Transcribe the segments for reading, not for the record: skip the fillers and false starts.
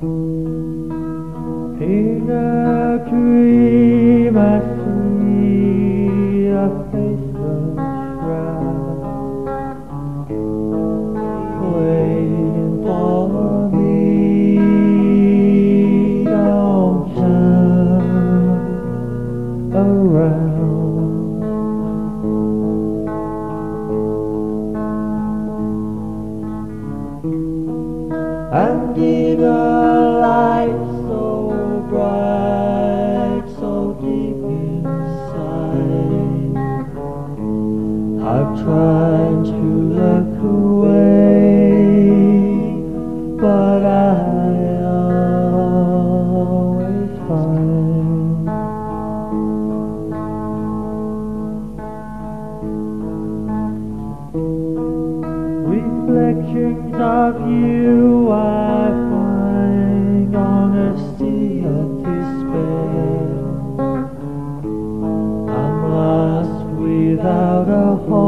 In a dream I see a faceless shroud waiting for me. Don't turn around. And in a light so bright, so deep inside, I've tried to look away, but I always find reflections of you I find on a sea of despair. I'm lost without a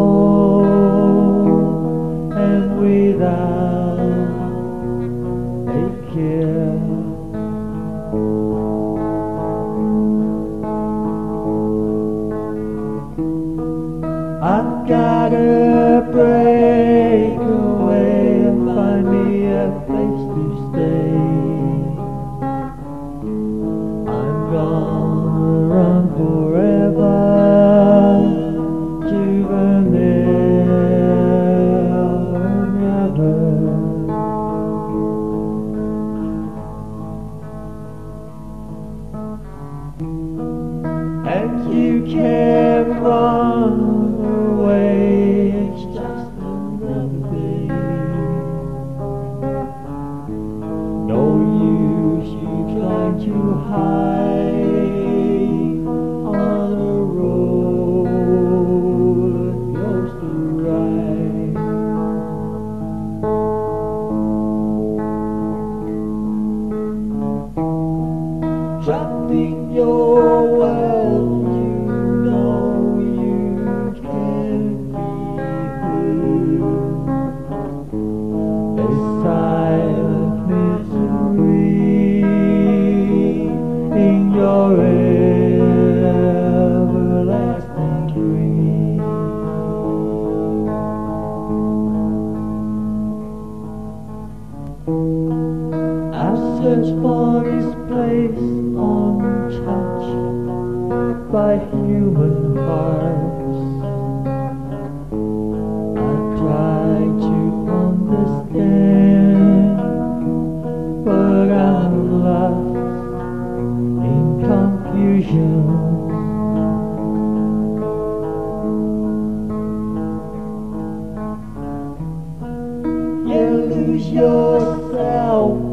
home and without a care. I've gotta break away and find me a place to stay. I'm gonna run forever to the never. And you can't run away, it's just another day. No use you try to hide on a roller coaster ride. Trapped in your world, you know you can't be heard. A silent misery in your everlasting dream. I've searched for this place untouched by human hearts. I've tried to understand, but I'm lost in confusion. You lose yourself